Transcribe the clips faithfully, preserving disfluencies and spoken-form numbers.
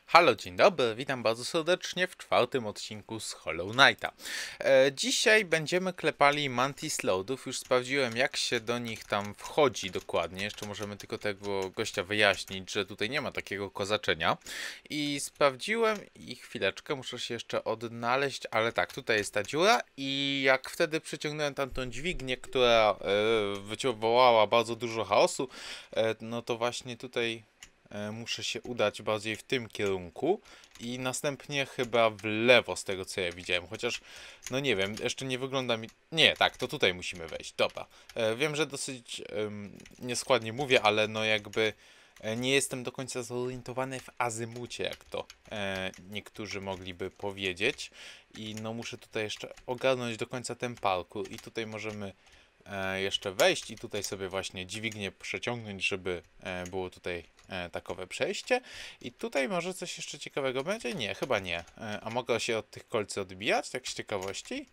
Halo, dzień dobry, witam bardzo serdecznie w czwartym odcinku z Hollow Knighta. E, dzisiaj będziemy klepali Mantis Lordów, już sprawdziłem jak się do nich tam wchodzi dokładnie, jeszcze możemy tylko tego gościa wyjaśnić, że tutaj nie ma takiego kozaczenia. I sprawdziłem i chwileczkę, muszę się jeszcze odnaleźć, ale tak, tutaj jest ta dziura i jak wtedy przyciągnąłem tamtą dźwignię, która e, wywołała bardzo dużo chaosu, e, no to właśnie tutaj muszę się udać bardziej w tym kierunku i następnie chyba w lewo z tego co ja widziałem, chociaż no nie wiem, jeszcze nie wygląda mi... Nie, tak, to tutaj musimy wejść, dobra. E, wiem, że dosyć um, nieskładnie mówię, ale no jakby e, nie jestem do końca zorientowany w azymucie, jak to e, niektórzy mogliby powiedzieć i no muszę tutaj jeszcze ogarnąć do końca ten parkour i tutaj możemy E, jeszcze wejść i tutaj sobie właśnie dźwignię przeciągnąć, żeby e, było tutaj e, takowe przejście. I tutaj może coś jeszcze ciekawego będzie? Nie, chyba nie. E, a mogę się od tych kolcy odbijać, tak z ciekawości?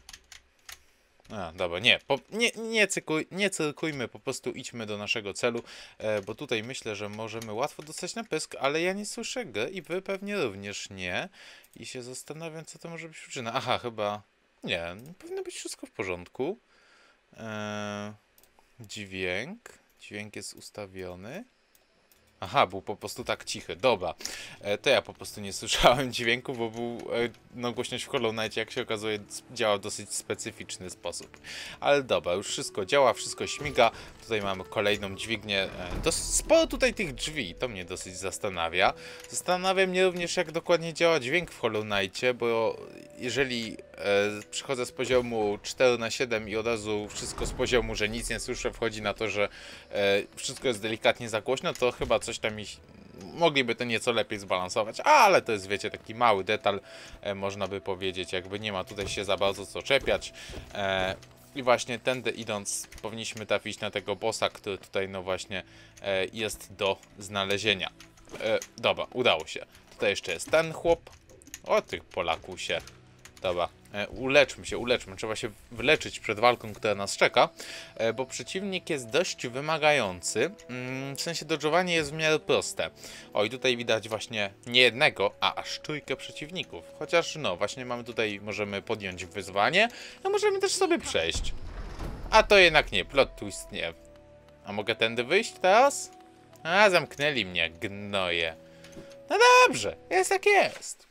A, dobra, nie, po, nie, nie, cykuj, nie cyrkujmy, po prostu idźmy do naszego celu, e, bo tutaj myślę, że możemy łatwo dostać na pysk, ale ja nie słyszę G i wy pewnie również nie. I się zastanawiam, co to może być przyczyna. Aha, chyba... Nie, powinno być wszystko w porządku. Eee, dźwięk. Dźwięk jest ustawiony. Aha, był po prostu tak cichy. Dobra. E, to ja po prostu nie słyszałem dźwięku, bo był, e, no głośność w Hollow Knight, jak się okazuje, działa w dosyć specyficzny sposób. Ale dobra, już wszystko działa, wszystko śmiga. Tutaj mamy kolejną dźwignię. E, dosyć sporo tutaj tych drzwi, to mnie dosyć zastanawia. Zastanawia mnie również, jak dokładnie działa dźwięk w Hollow Knightie, bo jeżeli e, przychodzę z poziomu cztery na siedem i od razu wszystko z poziomu, że nic nie słyszę, wchodzi na to, że e, wszystko jest delikatnie za głośno, to chyba coś tam mi... Mogliby to nieco lepiej zbalansować, ale to jest, wiecie, taki mały detal, e, można by powiedzieć, jakby nie ma tutaj się za bardzo co czepiać. E, I właśnie tędy idąc powinniśmy trafić na tego bossa, który tutaj no właśnie e, jest do znalezienia. E, dobra, udało się. Tutaj jeszcze jest ten chłop. O, tych Polaków się... Dobra, e, uleczmy się, uleczmy. Trzeba się wyleczyć przed walką, która nas czeka, e, bo przeciwnik jest dość wymagający. Mm, w sensie dodżowanie jest w miarę proste. O, i tutaj widać właśnie nie jednego, a aż trójkę przeciwników. Chociaż no, właśnie mamy tutaj, możemy podjąć wyzwanie, a możemy też sobie przejść. A to jednak nie, plot twist nie. A mogę tędy wyjść teraz? A, zamknęli mnie, gnoje. No dobrze, jest jak jest.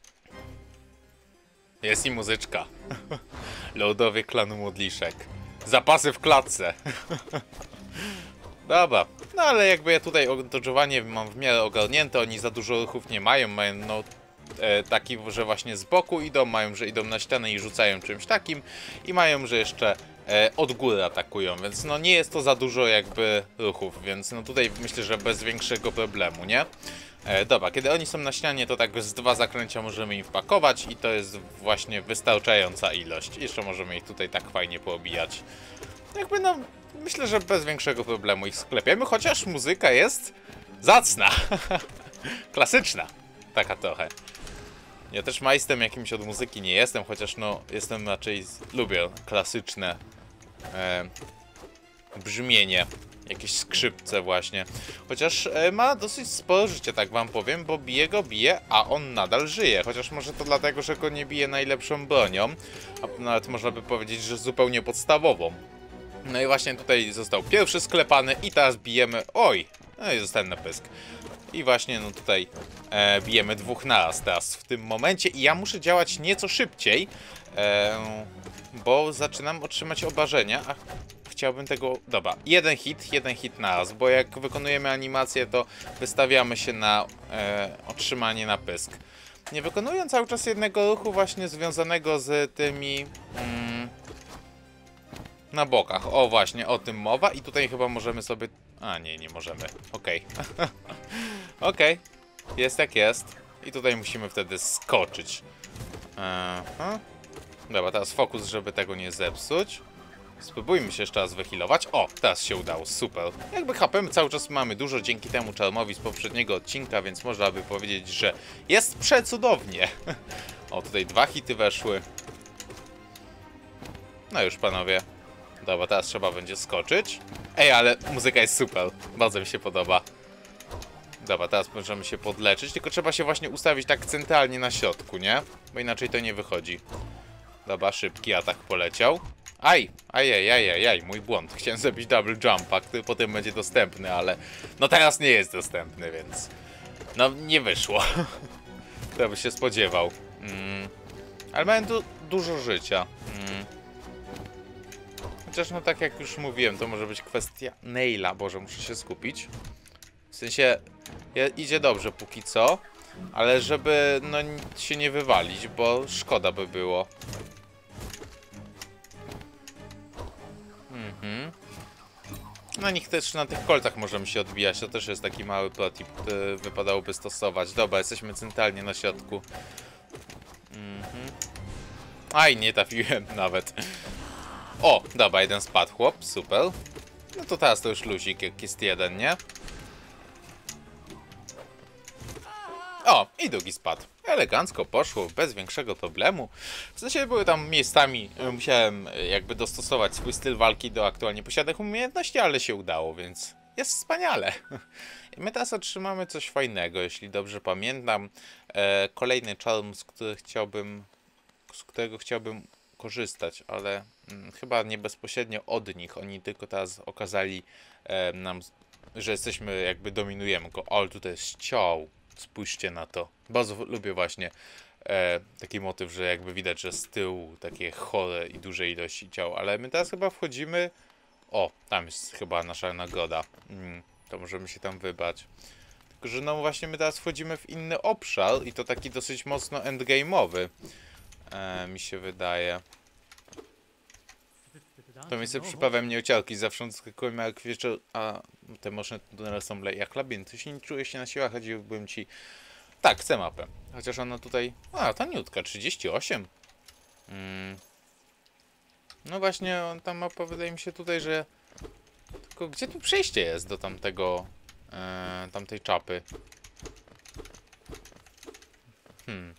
Jest i muzyczka. Lordowie klanu modliszek. Zapasy w klatce. Dobra. No ale jakby ja tutaj dodżowanie mam w miarę ogarnięte, oni za dużo ruchów nie mają, mają no e, taki, że właśnie z boku idą, mają, że idą na ścianę i rzucają czymś takim i mają, że jeszcze e, od góry atakują, więc no nie jest to za dużo jakby ruchów, więc no tutaj myślę, że bez większego problemu, nie? E, dobra, kiedy oni są na ścianie, to tak z dwa zakręcia możemy im wpakować i to jest właśnie wystarczająca ilość. Jeszcze możemy ich tutaj tak fajnie poobijać. Jakby no, myślę, że bez większego problemu ich sklepiemy, chociaż muzyka jest zacna. Klasyczna. Taka trochę. Ja też majstem jakimś od muzyki nie jestem, chociaż no, jestem raczej, z... lubię klasyczne e, brzmienie. Jakieś skrzypce właśnie. Chociaż e, ma dosyć sporo życia, tak wam powiem, bo bije go, bije, a on nadal żyje. Chociaż może to dlatego, że go nie bije najlepszą bronią. A nawet można by powiedzieć, że zupełnie podstawową. No i właśnie tutaj został pierwszy sklepany i teraz bijemy... Oj! No i zostałem na pysk. I właśnie no tutaj e, bijemy dwóch naraz teraz w tym momencie i ja muszę działać nieco szybciej, e, bo zaczynam otrzymać obrażenia, a chciałbym tego... Dobra, jeden hit, jeden hit naraz, bo jak wykonujemy animację, to wystawiamy się na e, otrzymanie na pysk. Nie wykonuję cały czas jednego ruchu właśnie związanego z tymi... Mm, na bokach. O właśnie, o tym mowa i tutaj chyba możemy sobie... A nie, nie możemy. Okej. Okay. Okej. Okay. Jest jak jest. I tutaj musimy wtedy skoczyć. Aha. Dobra, teraz fokus, żeby tego nie zepsuć. Spróbujmy się jeszcze raz wyhealować. O, teraz się udało, super. Jakby H P cały czas mamy dużo dzięki temu czarmowi z poprzedniego odcinka, więc można by powiedzieć, że jest przecudownie. O, tutaj dwa hity weszły. No już, panowie. Dobra, teraz trzeba będzie skoczyć. Ej, ale muzyka jest super. Bardzo mi się podoba. Dobra, teraz możemy się podleczyć, tylko trzeba się właśnie ustawić tak centralnie na środku, nie? Bo inaczej to nie wychodzi. Dobra, szybki atak poleciał. Aj, aj, aj, aj, aj, aj, mój błąd. Chciałem zrobić double jumpa, który potem będzie dostępny, ale no teraz nie jest dostępny, więc no nie wyszło. Kto by się spodziewał. Mm. Ale mają tu dużo życia. Mm. Chociaż no tak jak już mówiłem, to może być kwestia naila. Boże, muszę się skupić. W sensie idzie dobrze póki co, ale żeby no się nie wywalić, bo szkoda by było. Mhm. Na nich też, na tych kolcach możemy się odbijać. To też jest taki mały protip, który wypadałoby stosować. Dobra, jesteśmy centralnie na środku. Mhm. Aj, nie trafiłem nawet. O, dobra, jeden spadł chłop, super. No to teraz to już luzik, jak jest jeden, nie? O, i drugi spadł. Elegancko poszło, bez większego problemu. W sensie były tam miejscami, musiałem jakby dostosować swój styl walki do aktualnie posiadanych umiejętności, ale się udało, więc jest wspaniale. I my teraz otrzymamy coś fajnego, jeśli dobrze pamiętam. E, kolejny charm, z którego chciałbym, z którego chciałbym korzystać, ale mm, chyba nie bezpośrednio od nich. Oni tylko teraz okazali e, nam, że jesteśmy, jakby dominujemy go. O, ale tutaj jest ciał. Spójrzcie na to. Bardzo lubię właśnie e, taki motyw, że jakby widać, że z tyłu takie chore i duże ilości ciał. Ale my teraz chyba wchodzimy... O, tam jest chyba nasza nagroda. Mm, to możemy się tam wybrać. Tylko, że no właśnie my teraz wchodzimy w inny obszar i to taki dosyć mocno endgame'owy. E, mi się wydaje. To miejsce przyprawia mnie ociarki, zawsze odskakują jak wieczór, a te moczne tunele są jak labirynty. Jeśli nie czuję się na siłach, chodziłbym ci... Tak, chcę mapę. Chociaż ona tutaj... A, taniutka, trzydzieści osiem. Mm. No właśnie, ta mapa wydaje mi się tutaj, że... Tylko gdzie tu przejście jest do tamtego... E, tamtej czapy? Hmm.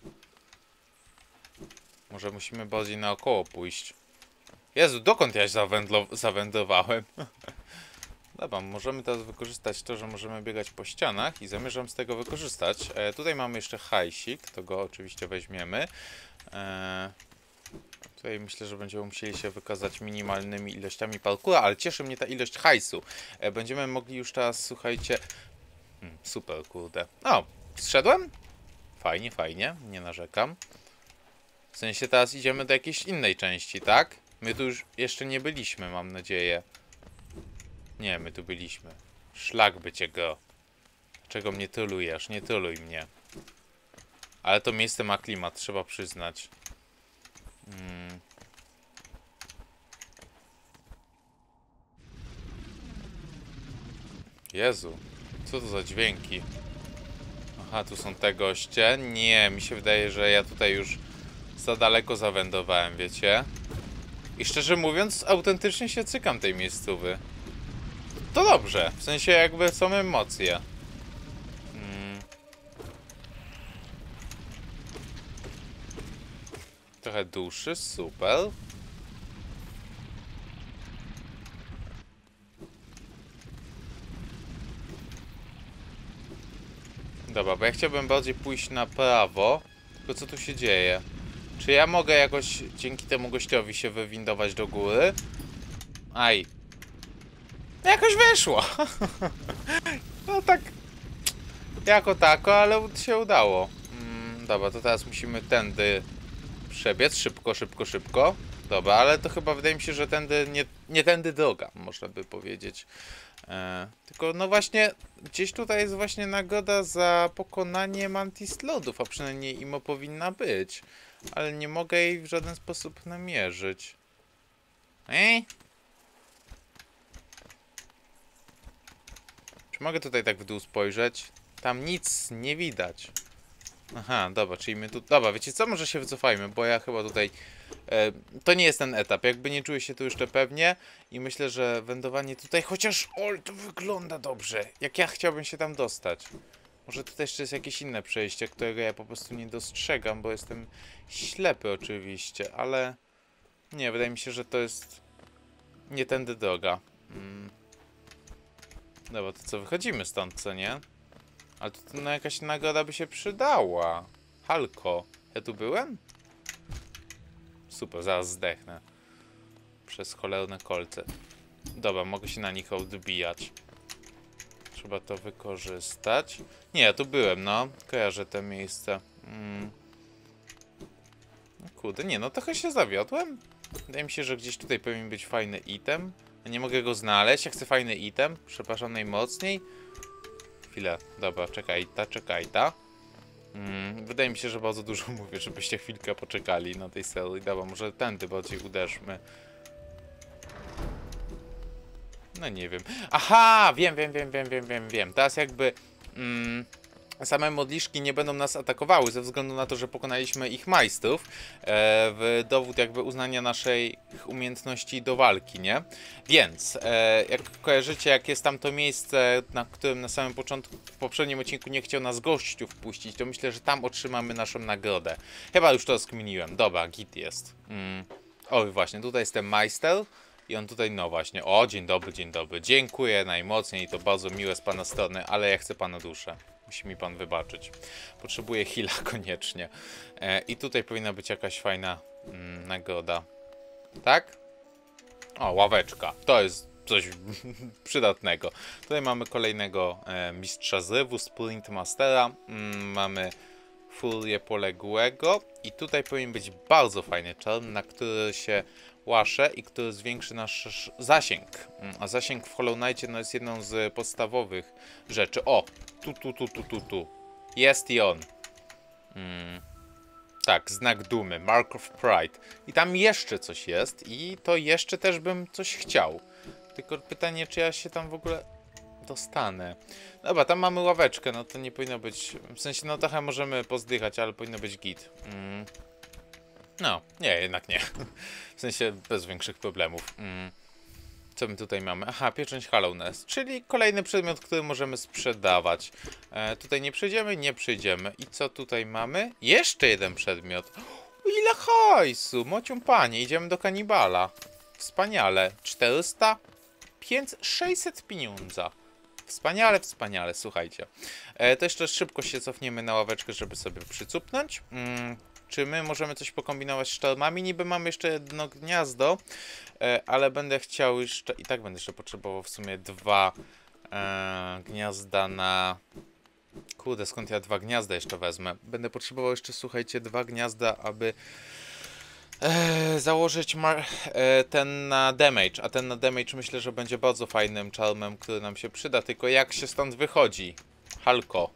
Może musimy bardziej naokoło pójść. Jezu, dokąd ja zawędrowałem? Dobra, możemy teraz wykorzystać to, że możemy biegać po ścianach i zamierzam z tego wykorzystać. E, tutaj mamy jeszcze hajsik, to go oczywiście weźmiemy. E, tutaj myślę, że będziemy musieli się wykazać minimalnymi ilościami parkoura, ale cieszy mnie ta ilość hajsu. E, będziemy mogli już teraz, słuchajcie... Hmm, super, kurde. O, zszedłem? Fajnie, fajnie, nie narzekam. W sensie teraz idziemy do jakiejś innej części, tak? My tu już jeszcze nie byliśmy, mam nadzieję. Nie, my tu byliśmy. Szlak by cię go. Czego mnie trolujesz? Nie troluj mnie. Ale to miejsce ma klimat, trzeba przyznać. Hmm. Jezu, co to za dźwięki? Aha, tu są te goście. Nie, mi się wydaje, że ja tutaj już za daleko zawędrowałem, wiecie? I szczerze mówiąc, autentycznie się cykam tej miejscowy. To dobrze, w sensie jakby są emocje. Hmm. Trochę duszy, super. Dobra, bo ja chciałbym bardziej pójść na prawo. Tylko co tu się dzieje? Czy ja mogę jakoś dzięki temu gościowi się wywindować do góry? Aj. Jakoś wyszło. No tak. Jako tako, ale się udało. Mm, dobra, to teraz musimy tędy przebiec. Szybko, szybko, szybko. Dobra, ale to chyba wydaje mi się, że tędy nie, nie tędy droga, można by powiedzieć. E, tylko no właśnie, gdzieś tutaj jest właśnie nagroda za pokonanie Mantis Lordów, a przynajmniej imo powinna być. Ale nie mogę jej w żaden sposób namierzyć. Ej? Czy mogę tutaj tak w dół spojrzeć? Tam nic nie widać. Aha, dobra, czyli my tu... Dobra, wiecie co? Może się wycofajmy, bo ja chyba tutaj... E, to nie jest ten etap, jakby nie czuję się tu jeszcze pewnie i myślę, że wędowanie tutaj... Chociaż... O, to wygląda dobrze! Jak ja chciałbym się tam dostać. Może tutaj jeszcze jest jakieś inne przejście, którego ja po prostu nie dostrzegam, bo jestem ślepy oczywiście, ale... Nie, wydaje mi się, że to jest... Nie tędy droga. Hmm. Dobra, to co, wychodzimy stąd, co nie? Ale to, to no, jakaś nagroda by się przydała. Halko, ja tu byłem? Super, zaraz zdechnę. Przez cholerne kolce. Dobra, mogę się na nich odbijać. Trzeba to wykorzystać. Nie, ja tu byłem, no. Kojarzę te miejsce. Mm. Kurde, nie, no trochę się zawiodłem. Wydaje mi się, że gdzieś tutaj powinien być fajny item. Nie mogę go znaleźć. Ja chcę fajny item. Przepraszam najmocniej. Chwilę. Dobra, czekaj ta, czekaj ta. Mm, wydaje mi się, że bardzo dużo mówię, żebyście chwilkę poczekali na tej serii. Dobra, może tędy bardziej uderzmy. No nie wiem. Aha! Wiem, wiem, wiem, wiem, wiem, wiem, wiem. Teraz jakby... Mm, same modliszki nie będą nas atakowały ze względu na to, że pokonaliśmy ich majstrów e, w dowód jakby uznania naszej umiejętności do walki, nie? Więc, e, jak kojarzycie, jak jest tam to miejsce, na którym na samym początku, w poprzednim odcinku nie chciał nas gościu wpuścić, to myślę, że tam otrzymamy naszą nagrodę. Chyba już to rozkminiłem. Dobra, git jest. Mm. O, właśnie, tutaj jest ten majster. I on tutaj, no właśnie, o, dzień dobry, dzień dobry. Dziękuję najmocniej, to bardzo miłe z pana strony, ale ja chcę pana duszę. Musi mi pan wybaczyć. Potrzebuję heala koniecznie. E, I tutaj powinna być jakaś fajna mm, nagroda. Tak? O, ławeczka. To jest coś przydatnego. Tutaj mamy kolejnego e, mistrza zrywu, Sprint Mastera. Mm, mamy Furię Poległego. I tutaj powinien być bardzo fajny charm, na który się łaszę i który zwiększy nasz zasięg. A zasięg w Hollow Knightie no, jest jedną z podstawowych rzeczy. O! Tu, tu, tu, tu, tu, tu. Jest i on. Mm. Tak, znak dumy. Mark of Pride. I tam jeszcze coś jest i to jeszcze też bym coś chciał. Tylko pytanie, czy ja się tam w ogóle dostanę. Dobra, tam mamy ławeczkę, no to nie powinno być... W sensie, no trochę możemy pozdychać, ale powinno być git. Mm. No, nie, jednak nie. W sensie bez większych problemów. Mm. Co my tutaj mamy? Aha, pieczęć Hallownest, czyli kolejny przedmiot, który możemy sprzedawać. E, tutaj nie przejdziemy? Nie przejdziemy. I co tutaj mamy? Jeszcze jeden przedmiot. O, ile hajsu! Mocią panie, idziemy do kanibala. Wspaniale. czterysta? pięćset? sześćset pieniądza. Wspaniale, wspaniale, słuchajcie. E, to jeszcze szybko się cofniemy na ławeczkę, żeby sobie przycupnąć. Mm. Czy my możemy coś pokombinować z sztormami? Niby mamy jeszcze jedno gniazdo, e, ale będę chciał jeszcze... I tak będę jeszcze potrzebował w sumie dwa e, gniazda na... Kurde, skąd ja dwa gniazda jeszcze wezmę? Będę potrzebował jeszcze, słuchajcie, dwa gniazda, aby e, założyć e, ten na damage. A ten na damage myślę, że będzie bardzo fajnym charmem, który nam się przyda. Tylko jak się stąd wychodzi? Halko.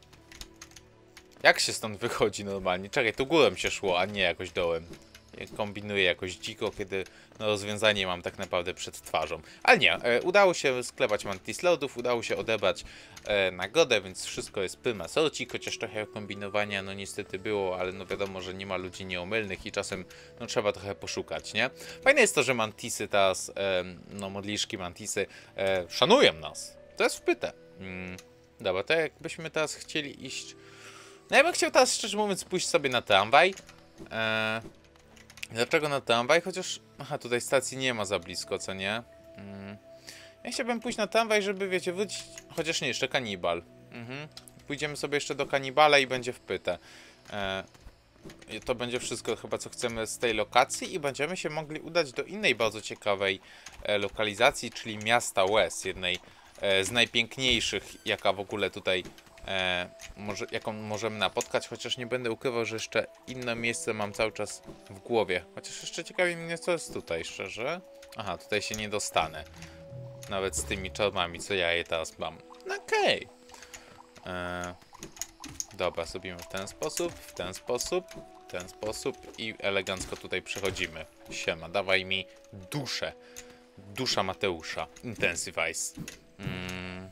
Jak się stąd wychodzi normalnie? Czekaj, tu górą się szło, a nie jakoś dołem. Ja kombinuję jakoś dziko, kiedy no, rozwiązanie mam tak naprawdę przed twarzą. Ale nie, e, udało się sklepać Mantis Lordów, udało się odebrać e, nagrodę, więc wszystko jest prima sorcik, chociaż trochę kombinowania no niestety było, ale no wiadomo, że nie ma ludzi nieomylnych i czasem no trzeba trochę poszukać, nie? Fajne jest to, że Mantisy teraz, e, no modliszki Mantisy e, szanują nas. To jest wpyte. Mm, dobra, to jakbyśmy teraz chcieli iść... No ja bym chciał teraz, szczerze mówiąc, pójść sobie na tramwaj. Eee, dlaczego na tramwaj? Chociaż... Aha, tutaj stacji nie ma za blisko, co nie? Mm. Ja chciałbym pójść na tramwaj, żeby, wiecie, wrócić... Chociaż nie, jeszcze kanibal. Mhm. Pójdziemy sobie jeszcze do kanibala i będzie wpyte. Eee, to będzie wszystko chyba, co chcemy z tej lokacji i będziemy się mogli udać do innej bardzo ciekawej e, lokalizacji, czyli miasta Łez, jednej e, z najpiękniejszych, jaka w ogóle tutaj... E, może, jaką możemy napotkać, chociaż nie będę ukrywał, że jeszcze inne miejsce mam cały czas w głowie. Chociaż jeszcze ciekawi mnie, co jest tutaj, szczerze. Aha, tutaj się nie dostanę. Nawet z tymi czarmami, co ja je teraz mam. No okej. Okay. E, dobra, zrobimy w ten sposób, w ten sposób, w ten sposób i elegancko tutaj przechodzimy. Siema, dawaj mi duszę. Dusza Mateusza. Intensivize. Mm.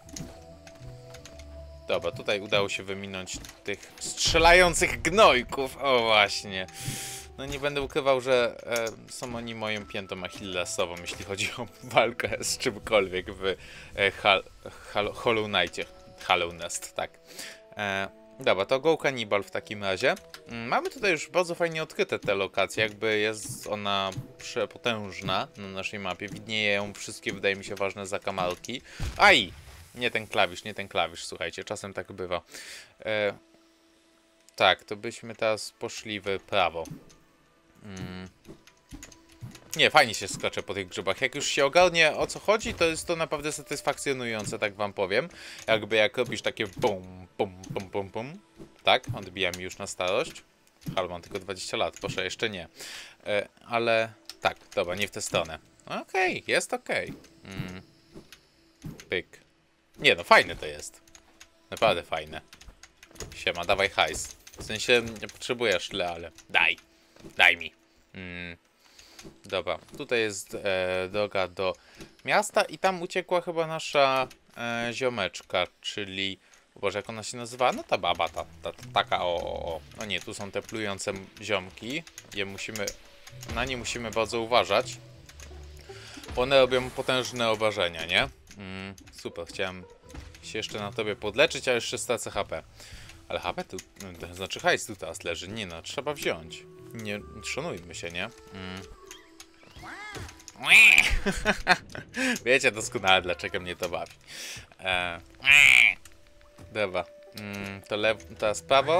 Dobra, tutaj udało się wyminąć tych strzelających gnojków. O właśnie. No nie będę ukrywał, że e, są oni moją piętą achillesową, jeśli chodzi o walkę z czymkolwiek w e, hal, hal, Hollow Knightie. Hallownest, tak. E, dobra, to Go Cannibal w takim razie. Mm, mamy tutaj już bardzo fajnie odkryte te lokacje, jakby jest ona przepotężna na naszej mapie. Widnieją wszystkie, wydaje mi się, ważne zakamarki. Aj! Nie ten klawisz, nie ten klawisz, słuchajcie, czasem tak bywa. E, tak, to byśmy teraz poszli w prawo. Mm. Nie, fajnie się skacze po tych grzybach. Jak już się ogarnie, o co chodzi, to jest to naprawdę satysfakcjonujące, tak wam powiem. Jakby jak robisz takie bum, bum, bum, bum, bum. Tak, odbija mi już na starość. Halo, mam tylko dwadzieścia lat, proszę, jeszcze nie. E, ale tak, dobra, nie w tę stronę. Okej, okay, jest okej. Okay. Mm. Pyk. Nie no, fajne to jest. Naprawdę fajne. Siema, dawaj hajs. W sensie, nie potrzebujesz tyle, ale daj. Daj mi. Mm. Dobra, tutaj jest e, droga do miasta i tam uciekła chyba nasza e, ziomeczka, czyli... Boże, jak ona się nazywa? No ta baba, ta, ta, ta taka o, o, o. No nie, tu są te plujące ziomki. Je musimy... Na nie musimy bardzo uważać. Bo one robią potężne obrażenia, nie? Mm, super, chciałem się jeszcze na tobie podleczyć, a jeszcze stracę H P. Ale H P tu... To znaczy hajs tu teraz leży. Nie no, trzeba wziąć. Nie, szanujmy się, nie? Mm. Wiecie doskonale, dlaczego mnie to bawi. E... Dobra. Mm, to lewo, teraz prawo.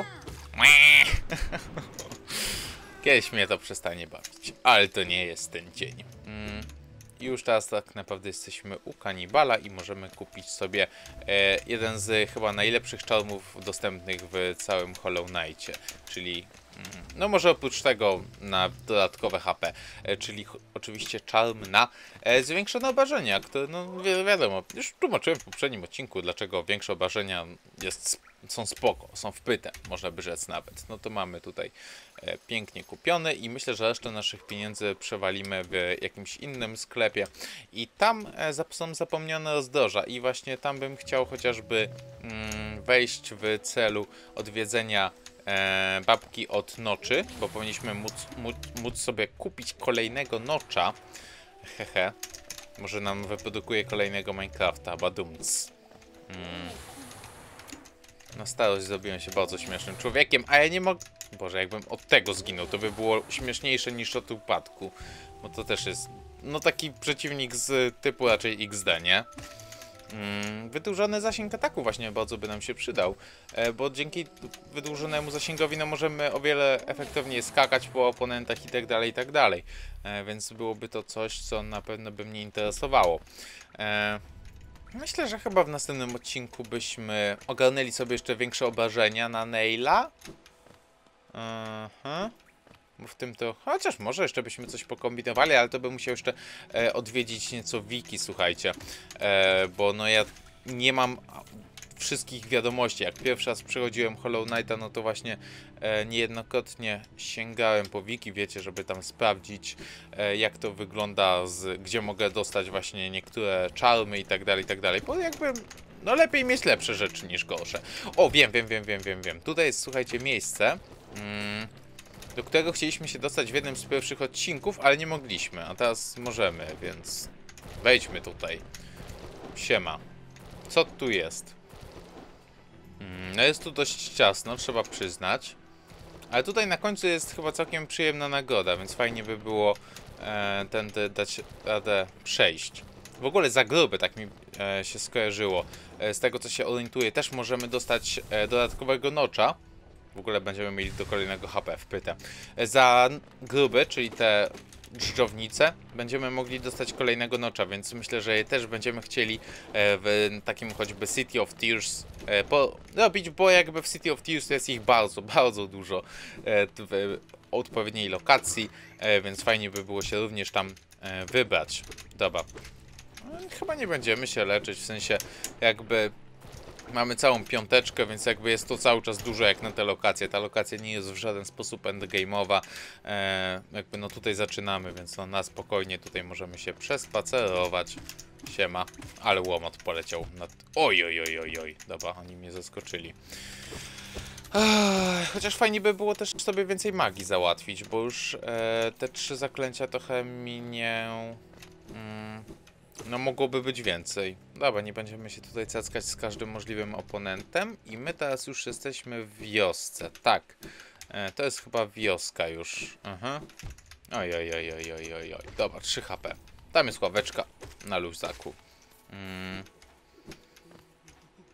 Kiedyś mnie to przestanie bawić. Ale to nie jest ten dzień. Mm, już teraz tak naprawdę jesteśmy u kanibala i możemy kupić sobie e, jeden z chyba najlepszych czarmów dostępnych w całym Hollow Knightie. Czyli... No może oprócz tego na dodatkowe H P, e, czyli oczywiście czarm na e, zwiększone obrażenia, które no wi wiadomo, już tłumaczyłem w poprzednim odcinku, dlaczego większe obrażenia jest, są spoko, są wpyte, można by rzec nawet. No to mamy tutaj e, pięknie kupiony i myślę, że resztę naszych pieniędzy przewalimy w jakimś innym sklepie i tam e, są zapomniane rozdroża i właśnie tam bym chciał chociażby mm, wejść w celu odwiedzenia E, babki od noczy, bo powinniśmy móc, móc, móc sobie kupić kolejnego nocza. Hehe. Może nam wyprodukuje kolejnego Minecrafta, badumc. Mm. Na starość zrobiłem się bardzo śmiesznym człowiekiem, a ja nie mogę... Boże, jakbym od tego zginął, to by było śmieszniejsze niż od upadku. Bo to też jest... No taki przeciwnik z typu raczej X D, nie? Mm, wydłużony zasięg ataku właśnie bardzo by nam się przydał, e, bo dzięki wydłużonemu zasięgowi no, możemy o wiele efektowniej skakać po oponentach i tak dalej, i tak dalej. E, więc byłoby to coś, co na pewno by mnie interesowało. E, myślę, że chyba w następnym odcinku byśmy ogarnęli sobie jeszcze większe obrażenia na Naila. Aha. Bo w tym to... Chociaż może jeszcze byśmy coś pokombinowali, ale to bym musiał jeszcze e, odwiedzić nieco wiki, słuchajcie. E, bo no ja nie mam wszystkich wiadomości. Jak pierwszy raz przechodziłem Hollow Knighta, no to właśnie e, niejednokrotnie sięgałem po wiki, wiecie, żeby tam sprawdzić e, jak to wygląda, z, gdzie mogę dostać właśnie niektóre czarmy i tak dalej, i tak dalej. Bo jakby... No lepiej mieć lepsze rzeczy niż gorsze. O, wiem, wiem, wiem, wiem, wiem, wiem. Tutaj jest, słuchajcie, miejsce... Mm, do którego chcieliśmy się dostać w jednym z pierwszych odcinków, ale nie mogliśmy, a teraz możemy, więc wejdźmy tutaj. Siema. Co tu jest? No jest tu dość ciasno, trzeba przyznać. Ale tutaj na końcu jest chyba całkiem przyjemna nagroda, więc fajnie by było e, tędy dać radę przejść. W ogóle za gruby, tak mi e, się skojarzyło. E, z tego co się orientuję, też możemy dostać e, dodatkowego nocza. W ogóle będziemy mieli do kolejnego H P wpytę. Za gruby, czyli te dżdżownice, będziemy mogli dostać kolejnego nocza, więc myślę, że je też będziemy chcieli w takim choćby City of Tears robić, bo jakby w City of Tears jest ich bardzo, bardzo dużo w odpowiedniej lokacji, więc fajnie by było się również tam wybrać. Dobra. Chyba nie będziemy się leczyć, w sensie jakby... Mamy całą piąteczkę, więc jakby jest to cały czas dużo jak na tę lokację. Ta lokacja nie jest w żaden sposób endgame'owa. E, jakby no tutaj zaczynamy, więc no na spokojnie tutaj możemy się przespacerować. Siema. Ale łomot poleciał nad... Oj, oj, oj, oj, oj. Dobra, oni mnie zaskoczyli. Ech, chociaż fajnie by było też sobie więcej magii załatwić, bo już e, te trzy zaklęcia trochę mi nie... Mm, no mogłoby być więcej. Dobra, nie będziemy się tutaj cackać z każdym możliwym oponentem. I my teraz już jesteśmy w wiosce. Tak, e, to jest chyba wioska już. Aha. Oj, oj, oj, oj, oj, oj, oj. Dobra, trzy H P. Tam jest ławeczka na luzaku. Mm.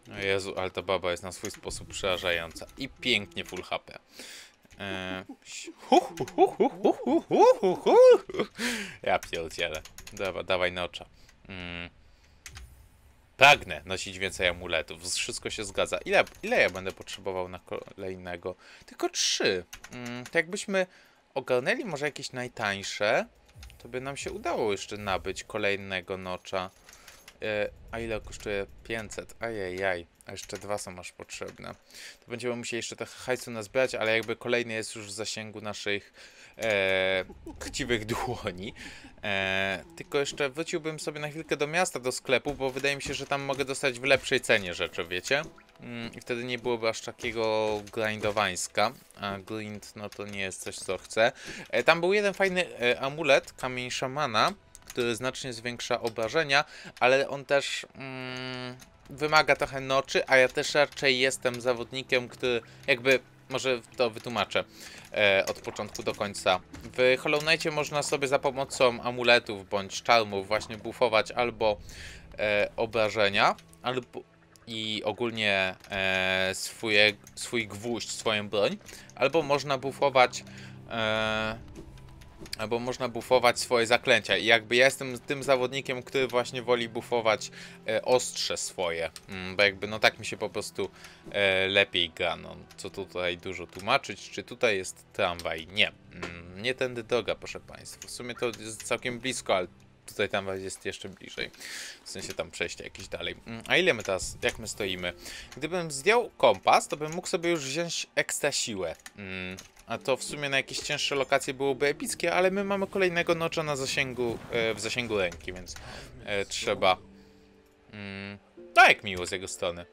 O Jezu, ale ta baba jest na swój sposób przerażająca. I pięknie full H P. Eee, hu, hu, hu, hu, hu, hu, hu, hu, hu. Ja pierdzielę. Dobra, dawaj nocza. Mm. Pragnę nosić więcej amuletów. Wszystko się zgadza. Ile, ile ja będę potrzebował na kolejnego? Tylko trzy. Mm, to jakbyśmy ogarnęli może jakieś najtańsze, to by nam się udało jeszcze nabyć kolejnego nocza. E, a ile kosztuje? pięćset. Ajajaj. A jeszcze dwa są aż potrzebne. To będziemy musieli jeszcze trochę hajsu nazbierać, ale jakby kolejny jest już w zasięgu naszych e, chciwych dłoni. E, tylko jeszcze wróciłbym sobie na chwilkę do miasta, do sklepu, bo wydaje mi się, że tam mogę dostać w lepszej cenie rzeczy, wiecie? Mm, I wtedy nie byłoby aż takiego grindowańska. A grind, no to nie jest coś, co chcę. E, tam był jeden fajny e, amulet, kamień szamana, który znacznie zwiększa obrażenia, ale on też mm, wymaga trochę noczy, a ja też raczej jestem zawodnikiem, który jakby, może to wytłumaczę e, od początku do końca. W Hollow Knightie można sobie za pomocą amuletów bądź czarmów właśnie buffować albo e, obrażenia, albo i ogólnie e, swoje, swój gwóźdź, swoją broń, albo można buffować e, albo można buffować swoje zaklęcia. I jakby ja jestem tym zawodnikiem, który właśnie woli buffować e, ostrze swoje. Mm, bo jakby no tak mi się po prostu e, lepiej gra. No, co tutaj dużo tłumaczyć. Czy tutaj jest tramwaj? Nie. Mm, nie tędy droga, proszę państwa. W sumie to jest całkiem blisko, ale tutaj tramwaj jest jeszcze bliżej. W sensie tam przejście jakieś dalej. Mm, a ile my teraz, jak my stoimy? Gdybym zdjął kompas, to bym mógł sobie już wziąć ekstra siłę. Mm. A to w sumie na jakieś cięższe lokacje byłoby epickie, ale my mamy kolejnego nocza na zasięgu, e, w zasięgu ręki, więc e, trzeba... Mm, no jak miło z jego strony.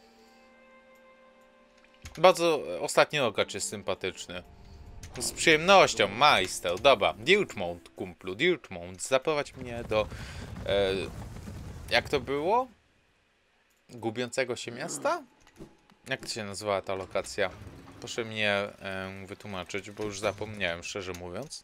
Bardzo ostatni nokacz jest sympatyczny. Z przyjemnością, majster. Dobra, Dirtmount, kumplu, Dirtmount. Zaprowadź mnie do... E, jak to było? Gubiącego się miasta? Jak to się nazywała ta lokacja? Proszę mnie e, wytłumaczyć, bo już zapomniałem, szczerze mówiąc.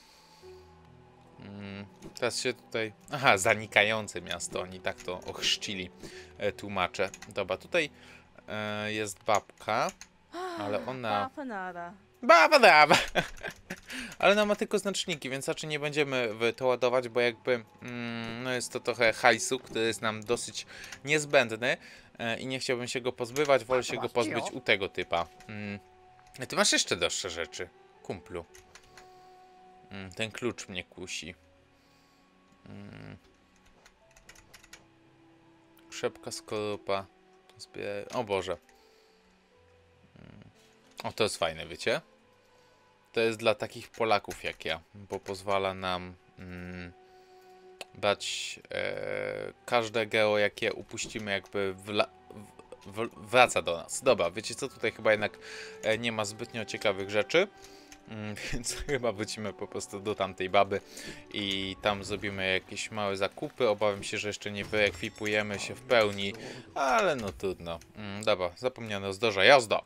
Mm, teraz się tutaj... Aha, zanikające miasto, oni tak to ochrzcili e, tłumacze. Dobra, tutaj e, jest babka, ale ona... Baba dawa! Ale ona ma tylko znaczniki, więc raczej nie będziemy w to ładować, bo jakby mm, no jest to trochę hajsu, który jest nam dosyć niezbędny e, i nie chciałbym się go pozbywać, wolę się go pozbyć u tego typa. Mm. Ty masz jeszcze droższe rzeczy, kumplu. Mm, ten klucz mnie kusi. Mm. Krzepka skorupa. O Boże. Mm. O, to jest fajne, wiecie? To jest dla takich Polaków jak ja, bo pozwala nam mm, brać e, każde geo, jakie upuścimy, jakby wla, w, w, wraca do nas. Dobra, wiecie co, tutaj chyba jednak e, nie ma zbytnio ciekawych rzeczy, mm, więc chyba wrócimy po prostu do tamtej baby i tam zrobimy jakieś małe zakupy. Obawiam się, że jeszcze nie wyekwipujemy się w pełni, ale no trudno. Mm, dobra, zapomniano zdroża, jazda!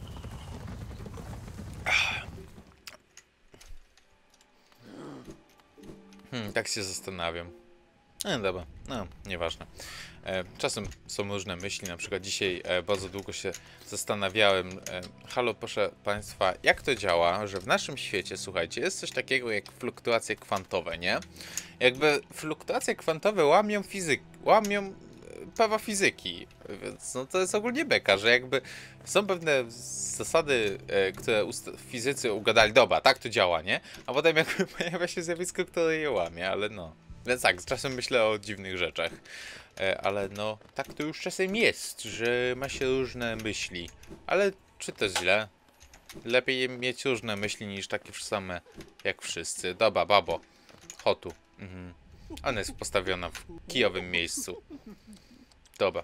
Hmm, tak się zastanawiam. No dobra, no, nieważne. E, czasem są różne myśli, na przykład dzisiaj e, bardzo długo się zastanawiałem. E, halo, proszę państwa, jak to działa, że w naszym świecie, słuchajcie, jest coś takiego jak fluktuacje kwantowe, nie? Jakby fluktuacje kwantowe łamią fizyk, łamią e, prawa fizyki, więc no to jest ogólnie beka, że jakby są pewne zasady, e, które fizycy ugadali, dobra, tak to działa, nie? A potem jakby pojawia się zjawisko, które je łamie, ale no. Więc tak, czasem myślę o dziwnych rzeczach, e, ale no, tak to już czasem jest, że ma się różne myśli. Ale czy to źle? Lepiej mieć różne myśli niż takie same jak wszyscy. Dobra, babo, chodź tu. Mhm. Ona jest postawiona w kijowym miejscu. Dobra.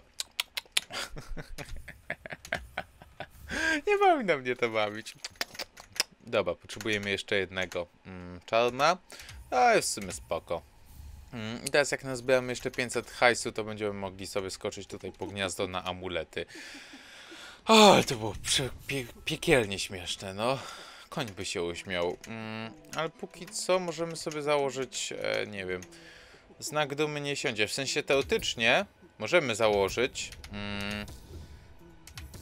Nie powinno mnie to bawić. Dobra, potrzebujemy jeszcze jednego mm, czarna. A jest w sumie spoko. I teraz jak nazbieramy jeszcze pięćset hajsu, to będziemy mogli sobie skoczyć tutaj po gniazdo na amulety. O, ale to było pie piekielnie śmieszne, no. Koń by się uśmiał. Mm, ale póki co możemy sobie założyć, e, nie wiem, znak dumy nie siądzie. W sensie teoretycznie możemy założyć mm,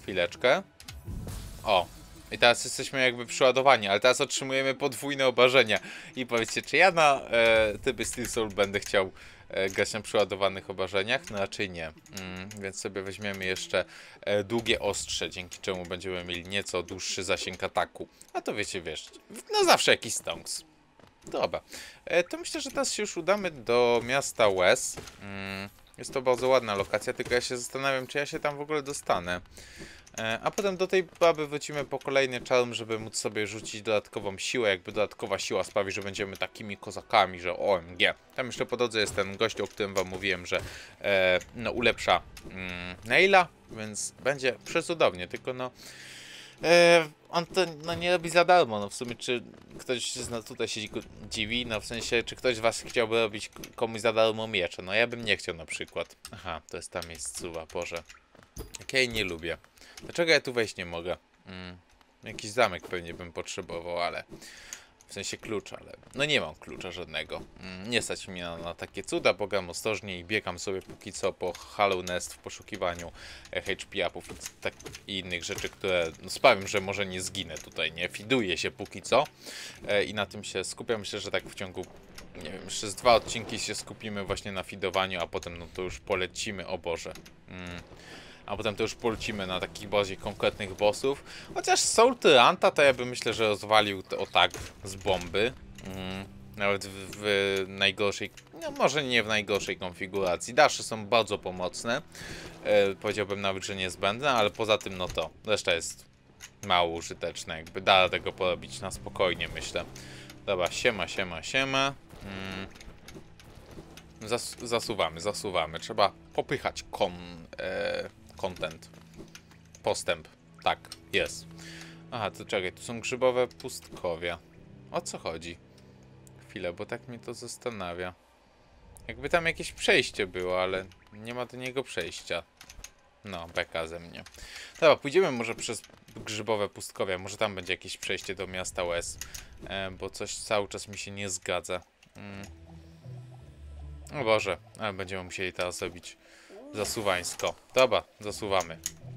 Chwileczkę. O. I teraz jesteśmy jakby przeładowani, ale teraz otrzymujemy podwójne obrażenia. I powiedzcie, czy ja na e, typy Steel Soul będę chciał e, grać na przeładowanych obrażeniach? No raczej nie. Mm, więc sobie weźmiemy jeszcze e, długie ostrze, dzięki czemu będziemy mieli nieco dłuższy zasięg ataku. A to wiecie, wiesz, no zawsze jakiś stonks. Dobra. E, to myślę, że teraz się już udamy do miasta Wes. Mm, jest to bardzo ładna lokacja, tylko ja się zastanawiam, czy ja się tam w ogóle dostanę. A potem do tej baby wrócimy po kolejny charm, żeby móc sobie rzucić dodatkową siłę. Jakby dodatkowa siła sprawi, że będziemy takimi kozakami, że O M G. Tam jeszcze po drodze jest ten gość, o którym wam mówiłem, że e, no ulepsza mm, Naila, więc będzie przecudownie, tylko no e, on to no, nie robi za darmo. No w sumie czy ktoś z nas tutaj się dziwi, no w sensie czy ktoś z was chciałby robić komuś za darmo miecze. No ja bym nie chciał na przykład. Aha, to jest ta miejscowa, Boże. Jakiej nie lubię. Dlaczego ja tu wejść nie mogę? Mm, jakiś zamek pewnie bym potrzebował, ale... W sensie klucza, ale... No nie mam klucza żadnego. Mm, nie stać mnie na, na takie cuda, bo gram ostrożnie i biegam sobie póki co po Hollow Nest w poszukiwaniu H P upów i, tak, i innych rzeczy, które no, sprawią, że może nie zginę tutaj, nie? Fiduję się póki co e, i na tym się skupiam. Myślę, że tak w ciągu... Nie wiem, jeszcze z dwa odcinki się skupimy właśnie na fidowaniu, a potem no to już polecimy, o Boże. Mm. A potem to już polecimy na takich bardziej konkretnych bossów. Chociaż Soul Tyranta to ja bym myślę, że rozwalił to o tak z bomby. Mm, nawet w, w najgorszej, no może nie w najgorszej konfiguracji. Dasze są bardzo pomocne. E, powiedziałbym nawet, że niezbędne, ale poza tym no to reszta jest mało użyteczna. Jakby da tego porobić na spokojnie, myślę. Dobra, siema, siema, siema. Mm. Zas zasuwamy, zasuwamy. Trzeba popychać kon... E content. Postęp. Tak, jest. Aha, to czekaj, tu są grzybowe pustkowia. O co chodzi? Chwilę, bo tak mnie to zastanawia. Jakby tam jakieś przejście było, ale nie ma do niego przejścia. No, beka ze mnie. Dobra, pójdziemy może przez grzybowe pustkowia. Może tam będzie jakieś przejście do miasta Wes. E, bo coś cały czas mi się nie zgadza. Mm. O Boże, ale będziemy musieli teraz robić zasuwańsko. Dobra, zasuwamy.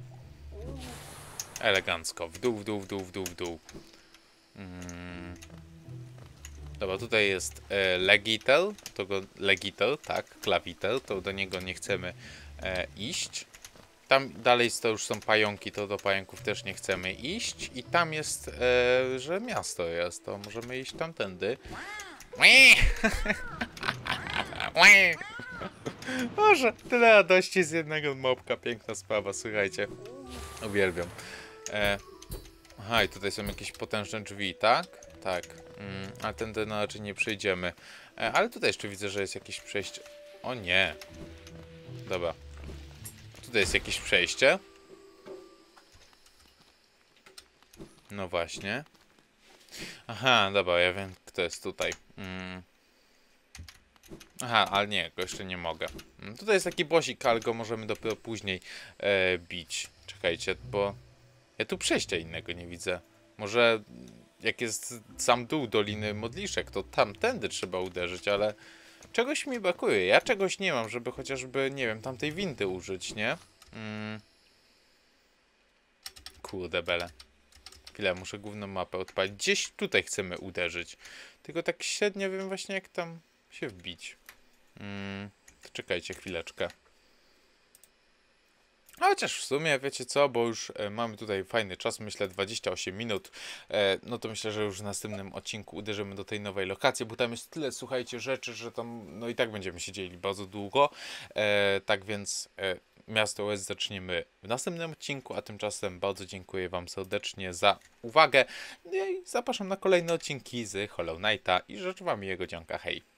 Elegancko. W dół, w dół, w dół, w dół, w dół. Mm. Dobra, tutaj jest e, Legitel. To go, Legitel, tak, Klawitel. To do niego nie chcemy e, iść. Tam dalej to już są pająki, to do pająków też nie chcemy iść. I tam jest, e, że miasto jest, to możemy iść tamtędy. Boże, tyle radości z jednego mopka, piękna sprawa, słuchajcie. Uwielbiam. E, aha, i tutaj są jakieś potężne drzwi, tak? Tak, mm, ale tędy no raczej nie przejdziemy. E, ale tutaj jeszcze widzę, że jest jakieś przejście. O nie. Dobra. Tutaj jest jakieś przejście. No właśnie. Aha, dobra, ja wiem, kto jest tutaj. Mm. Aha, ale nie, go jeszcze nie mogę. Tutaj jest taki bossik, ale go możemy dopiero później e, bić. Czekajcie, bo ja tu przejścia innego nie widzę. Może jak jest sam dół Doliny Modliszek, to tamtędy trzeba uderzyć, ale czegoś mi brakuje. Ja czegoś nie mam, żeby chociażby, nie wiem, tamtej windy użyć, nie? Mm. Kurde bele. Chwilę, muszę główną mapę odpalić. Gdzieś tutaj chcemy uderzyć. Tylko tak średnio wiem właśnie, jak tam się wbić. Mm, to czekajcie chwileczkę. A chociaż w sumie, wiecie co, bo już e, mamy tutaj fajny czas, myślę dwadzieścia osiem minut, e, no to myślę, że już w następnym odcinku uderzymy do tej nowej lokacji, bo tam jest tyle, słuchajcie, rzeczy, że tam, no i tak będziemy siedzieli bardzo długo, e, tak więc e, miasto Wes zaczniemy w następnym odcinku, a tymczasem bardzo dziękuję wam serdecznie za uwagę i zapraszam na kolejne odcinki z Hollow Knighta i życzę wam miłego dzionka, hej!